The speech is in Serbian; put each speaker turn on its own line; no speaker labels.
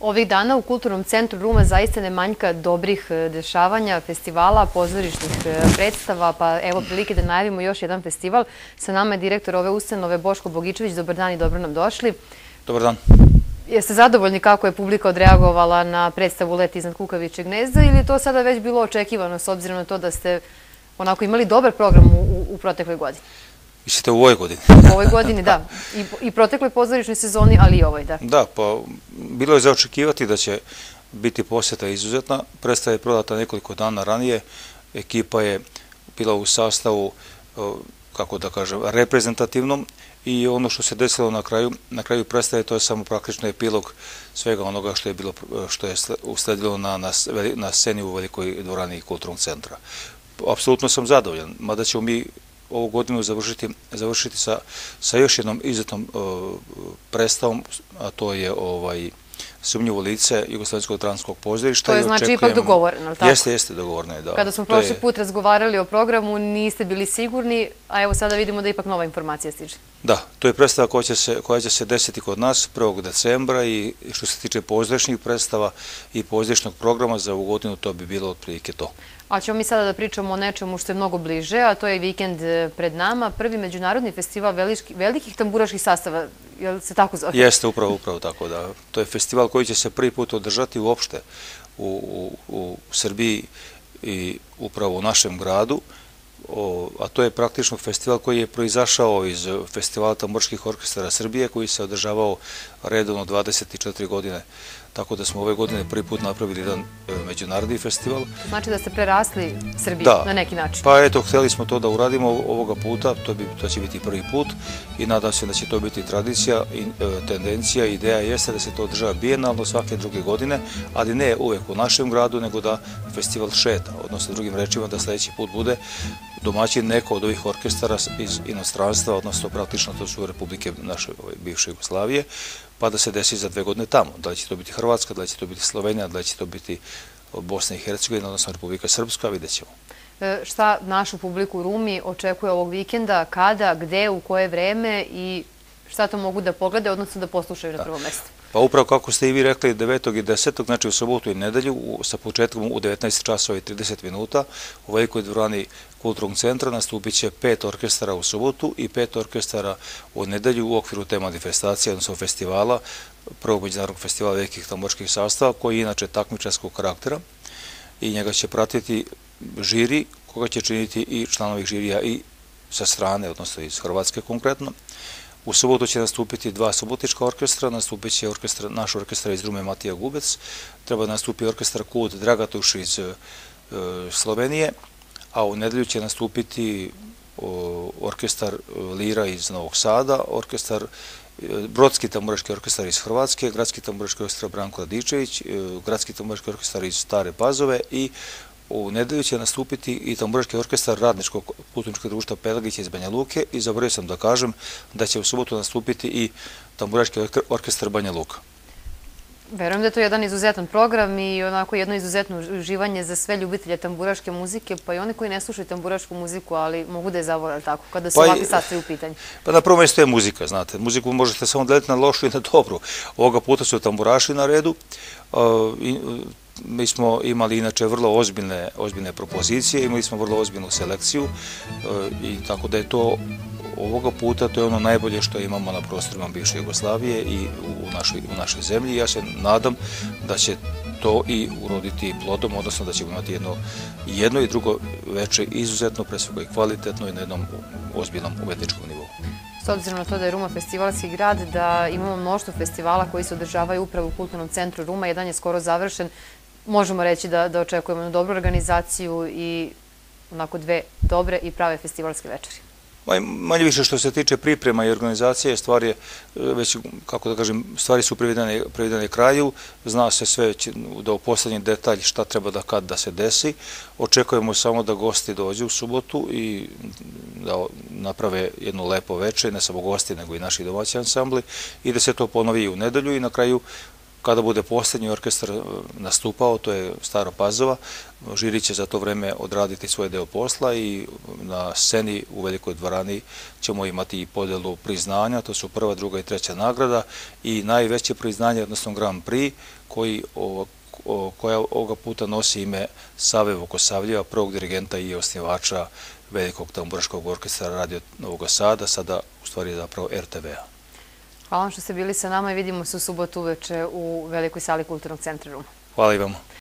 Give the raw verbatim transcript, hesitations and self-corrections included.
Ovih dana u Kulturnom centru Ruma zaista ne manjka dobrih dešavanja, festivala, pozorišnih predstava, pa evo prilike da najavimo još jedan festival. Sa nama je direktor ove ustanove Boško Bogičević. Dobar dan i dobro nam došli.
Dobar dan.
Jeste zadovoljni kako je publika odreagovala na predstavu Let iznad kukavičjeg gnezda ili je to sada već bilo očekivano s obzirom na to da ste onako imali dobar program u, u protekloj godini?
Mislite u ovoj godini?
U ovoj godini, da. I, i protekloj pozorišnoj sezoni, ali i ovoj, da.
Da, pa bilo je za očekivati da će biti posjeta izuzetna. Predstava je prodata nekoliko dana ranije. Ekipa je bila u sastavu, kako da kažem, reprezentativnom i ono što se desilo na kraju, na kraju predstave, to je samo praktično epilog svega onoga što je bilo, što je usledilo na, na, na sceni u velikoj dvorani Kulturnog centra. Apsolutno sam zadovoljan, mada ćemo mi ovu godinu završiti, završiti sa, sa još jednom izuzetnom uh, predstavom, a to je ovaj Sumnjivo lice Jugoslovenskog dramskog pozorišta.
To je znači ipak dogovoreno, ali tako?
Jeste, jeste dogovoreno, da.
Kada smo prošli put razgovarali o programu, niste bili sigurni, a evo sada vidimo da ipak nova informacija stiže.
Da, to je predstava koja će se, koja će se desiti kod nas prvog decembra i što se tiče pozorišnih predstava i pozorišnog programa za ovu godinu, to bi bilo otprilike to.
A ćemo mi sada da pričamo o nečemu što je mnogo bliže, a to je vikend pred nama, prvi međunarodni festival velikih tamburaških sastava, je li se tako zove?
Jeste, upravo, upravo tako, da. To je festival koji će se prvi put održati uopšte u, u, u Srbiji i upravo u našem gradu, o, a to je praktično festival koji je proizašao iz Festivala tamburaških orkestara Srbije, koji se održavao redovno dvadeset četiri godine. Tako da smo ove godine prvi put napravili jedan e, međunarodni festival.
Znači da ste prerasli Srbiju
da,
na neki način.
Pa eto, htjeli smo to da uradimo ovoga puta, to, bi, to će biti prvi put i nadam se da će to biti tradicija i e, tendencija. Ideja jeste da se to održava bijenalno svake druge godine, ali ne uvek u našem gradu, nego da festival šeta, odnosno drugim rečima da sljedeći put bude domaćin neko od ovih orkestara iz inostranstva, odnosno praktično to su republike naše bivše Jugoslavije, pa da se desi za dve godine tamo. Da li će to biti Hrvatska, da li će to biti Slovenija, da li će to biti Bosna i Hercegovina, odnosno Republika Srpska, vidjet ćemo.
E, šta našu publiku u Rumi očekuje ovog vikenda, kada, gde, u koje vreme i šta to mogu da poglede, odnosno da poslušaju na prvom mjestu?
Pa upravo kako ste i vi rekli, devetog i desetog znači u sobotu i nedelju, sa početkom u devetnaest časova i trideset minuta, u velikoj dvorani Kulturnog centra nastupit će pet orkestara u sobotu i pet orkestara u nedelju u okviru te manifestacije, odnosno festivala, prvog međunarodnog festivala velikih tamburaških sastava, koji je inače takmičarskog karaktera i njega će pratiti žiri, koga će činiti i članovi žirija i sa strane, odnosno iz Hrvatske konkretno. U sobotu će nastupiti dva subotička orkestra, nastupit će orkestra, naš orkestar iz Rume Matija Gubec, treba nastupi orkestar Kud Dragatuš iz e, Slovenije, a u nedelju će nastupiti o, orkestar Lira iz Novog Sada, orkestar Brodski tamburaški orkestar iz Hrvatske, Gradski tamburaški orkestar Branko Radičević, Gradski tamburaški orkestar iz Stare Pazove i u nedelju će nastupiti i tamburaški orkestar Radničkog putničkog društva Pelagić iz Banja Luke i zaboravio sam da kažem da će u subotu nastupiti i tamburaški orkestar Banja Luka.
Verujem da je to jedan izuzetan program i onako jedno izuzetno uživanje za sve ljubitelje tamburaške muzike, pa i oni koji ne slušaju tamburašku muziku, ali mogu da je zavole tako, kada su pa ovakvi sastavi u pitanju.
Pa na prvom mjestu je muzika, znate. Muziku možete samo deliti na lošu i na dobru. Ovoga puta su tamburaši na redu. Uh, i, mi smo imali inače vrlo ozbiljne, ozbiljne propozicije, imali smo vrlo ozbiljnu selekciju uh, i tako da je to ovoga puta to je ono najbolje što imamo na prostorima bivše Jugoslavije i u našoj, u našoj zemlji. Ja se nadam da će to i uroditi plodom, odnosno da ćemo imati jedno, jedno i drugo veče izuzetno, pre svega i kvalitetno i na jednom ozbiljnom umetničkom nivou.
S obzirom na to da je Ruma festivalski grad, da imamo mnoštvo festivala koji se održavaju upravo u Kulturnom centru Ruma, jedan je skoro završen, možemo reći da, da očekujemo na dobru organizaciju i onako dve dobre i prave festivalske večeri.
Manje više što se tiče priprema i organizacije, stvari je već, kako da kažem, stvari su privedene, privedene kraju, zna se sve do poslednji detalj šta treba da kad da se desi. Očekujemo samo da gosti dođu u subotu i da naprave jednu lepo veče, ne samo gosti nego i naši domaći ansambli i da se to ponovi u nedelju i na kraju kada bude posljednji orkestar nastupao, to je Stara Pazova, žiri će za to vreme odraditi svoj deo posla i na sceni u Velikoj dvorani ćemo imati i podelu priznanja, to su prva, druga i treća nagrada i najveće priznanje, odnosno Grand Prix, koji koja ovoga puta nosi ime Save Vukosavljeva, prvog dirigenta i osnivača Velikog tamburaškog orkestra Radio Novog Sada, sada u stvari zapravo er te ve a.
Hvala vam što ste bili sa nama i vidimo se u subotu uveče u Velikoj sali Kulturnog centra Ruma.
Hvala i vama.